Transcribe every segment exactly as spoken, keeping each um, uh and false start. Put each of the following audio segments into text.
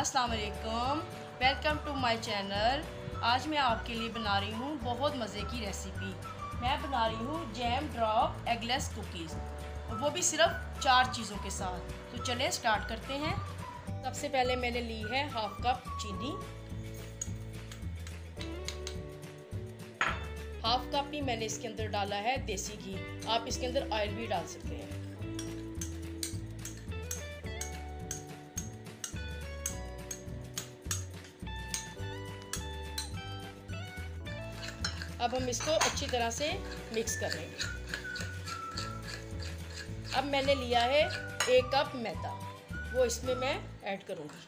अस्सलाम वालेकुम, welcome to my channel. आज मैं आपके लिए बना रही हूँ बहुत मज़े की रेसिपी। मैं बना रही हूँ जैम ड्रॉप एगलेस कुकीज़, और वो भी सिर्फ चार चीज़ों के साथ। तो चलें स्टार्ट करते हैं। सबसे पहले मैंने ली है हाफ कप चीनी, हाफ कप ही मैंने इसके अंदर डाला है देसी घी। आप इसके अंदर ऑयल भी डाल सकते हैं। अब हम इसको अच्छी तरह से मिक्स कर लेंगे। अब मैंने लिया है एक कप मैदा, वो इसमें मैं ऐड करूँगी।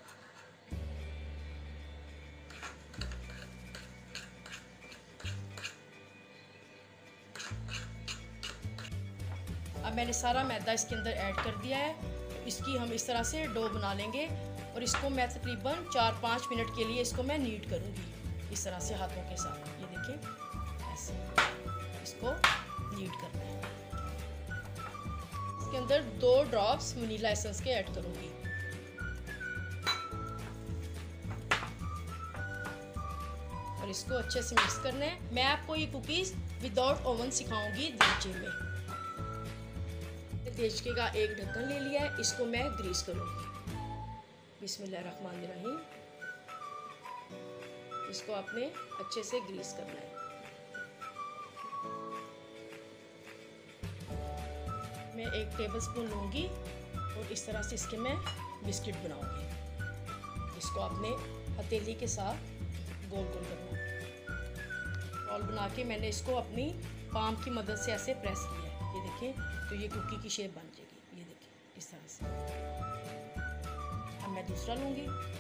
अब मैंने सारा मैदा इसके अंदर ऐड कर दिया है। इसकी हम इस तरह से डो बना लेंगे और इसको मैं तकरीबन चार पाँच मिनट के लिए इसको मैं नीड करूँगी इस तरह से हाथों के साथ। ये देखिए ऐसे इसको नीड करना है। इसके अंदर दो ड्रॉप्स वनीला एसेंस के ऐड करूँगी। और इसको अच्छे से मिक्स करना है। मैं आपको ये कुकीज़ विदाउट ओवन सिखाऊंगी देचके में। देचके का एक ढक्कन ले लिया है, इसको मैं ग्रीस करूँगी। बिस्मिल्लाहिर्रहमानिर्रहीम। इसको आपने अच्छे से ग्रीस करना है। मैं एक टेबलस्पून लूँगी और इस तरह से इसके मैं बिस्किट बनाऊँगी। इसको आपने हथेली के साथ गोल गोल करना है। बॉल बना के मैंने इसको अपनी पाम की मदद से ऐसे प्रेस किया है। ये देखिए, तो ये कुकी की शेप बन जाएगी। ये देखिए इस तरह से। अब मैं दूसरा लूँगी।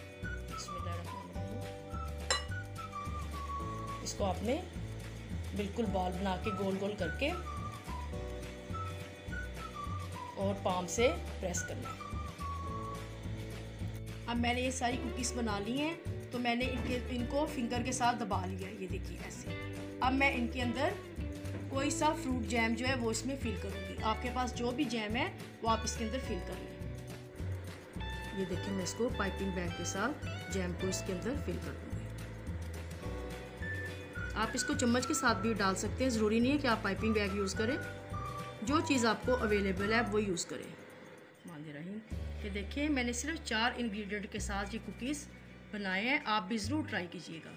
इसको आपने बिल्कुल बॉल बना के गोल गोल करके और पाम से प्रेस करना है। अब मैंने ये सारी कुकीज़ बना ली हैं, तो मैंने इनके इनको फिंगर के साथ दबा लिया है। ये देखिए ऐसे। अब मैं इनके अंदर कोई सा फ्रूट जैम जो है वो इसमें फिल करूँगी। आपके पास जो भी जैम है वो आप इसके अंदर फिल कर लें। ये देखिए, मैं इसको पाइपिंग बैग के साथ जैम को इसके अंदर फिल कर दूँगी। आप इसको चम्मच के साथ भी डाल सकते हैं, ज़रूरी नहीं है कि आप पाइपिंग बैग यूज़ करें। जो चीज़ आपको अवेलेबल है वो यूज़ करें। रहीम, ये देखिए मैंने सिर्फ चार इंग्रेडिएंट के साथ ये कुकीज़ बनाए हैं। आप भी ज़रूर ट्राई कीजिएगा।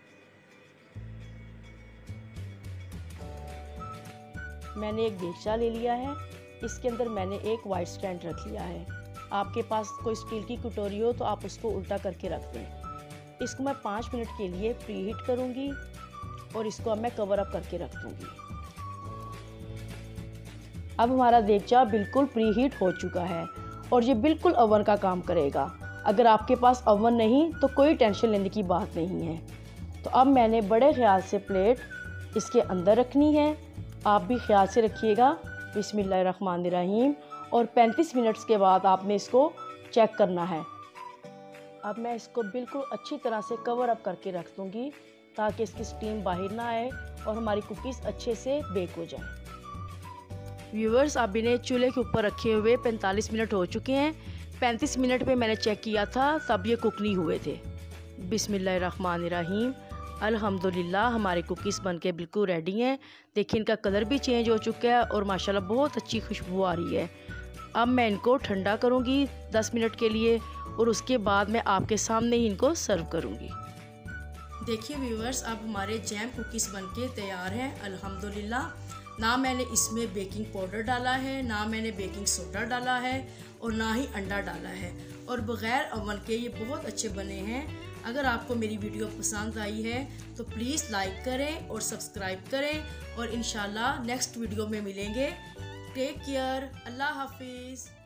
मैंने एक देगचा ले लिया है, इसके अंदर मैंने एक वाइट स्टैंड रख लिया है। आपके पास कोई स्टील की कटोरी हो तो आप उसको उल्टा करके रख दें। इसको मैं पाँच मिनट के लिए प्री हीट करूँगी और इसको अब मैं कवर अप करके रख दूँगी। अब हमारा देगचा बिल्कुल प्री हीट हो चुका है और ये बिल्कुल ओवन का काम करेगा। अगर आपके पास ओवन नहीं तो कोई टेंशन लेने की बात नहीं है। तो अब मैंने बड़े ख्याल से प्लेट इसके अंदर रखनी है। आप भी ख्याल से रखिएगा। बिस्मिल्लाहिर्रहमानिर्रहीम। और पैंतीस मिनट्स के बाद आपने इसको चेक करना है। अब मैं इसको बिल्कुल अच्छी तरह से कवर अप करके रख दूँगी ताकि इसकी स्टीम बाहर ना आए और हमारी कुकीज़ अच्छे से बेक हो जाए। व्यूअर्स, अब इन्हें चूल्हे के ऊपर रखे हुए पैंतालीस मिनट हो चुके हैं। पैंतीस मिनट पे मैंने चेक किया था, तब ये कुक नहीं हुए थे। बिस्मिल्लाहिर्रहमानिर्रहीम। अल्हम्दुलिल्लाह, हमारे कुकीज़ बनके बिल्कुल रेडी हैं। देखिए इनका कलर भी चेंज हो चुका है और माशाल्लाह बहुत अच्छी खुशबू आ रही है। अब मैं इनको ठंडा करूँगी दस मिनट के लिए और उसके बाद मैं आपके सामने ही इनको सर्व करूँगी। देखिए व्यूअर्स, अब हमारे जैम कुकीज़ बनके तैयार हैं अल्हम्दुलिल्लाह। ना मैंने इसमें बेकिंग पाउडर डाला है, ना मैंने बेकिंग सोडा डाला है और ना ही अंडा डाला है, और बग़ैर ओवन के ये बहुत अच्छे बने हैं। अगर आपको मेरी वीडियो पसंद आई है तो प्लीज़ लाइक करें और सब्सक्राइब करें, और इंशाल्लाह नेक्स्ट वीडियो में मिलेंगे। टेक केयर, अल्लाह हाफिज़।